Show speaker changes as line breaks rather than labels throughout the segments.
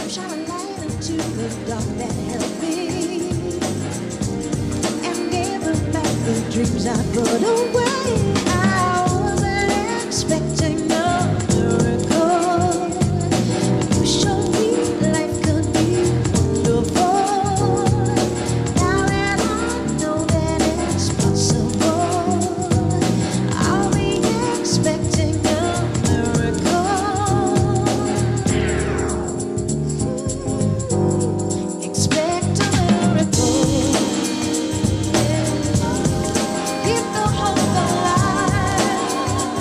shine a light into the dark that held me, and gave them back the dreams I put away. I wasn't expecting a miracle. You showed me life could be wonderful. Now that I know that it's possible, I'll be expecting a miracle. Expect a miracle. Keep the hope alive.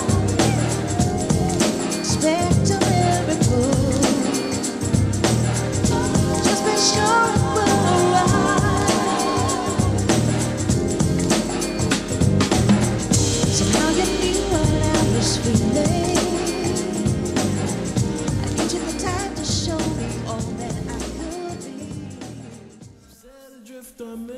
Expect a miracle. Just be sure it will arrive. Somehow you knew what I was feeling. I needed the time to show me all that I could be.
Set adrift on me.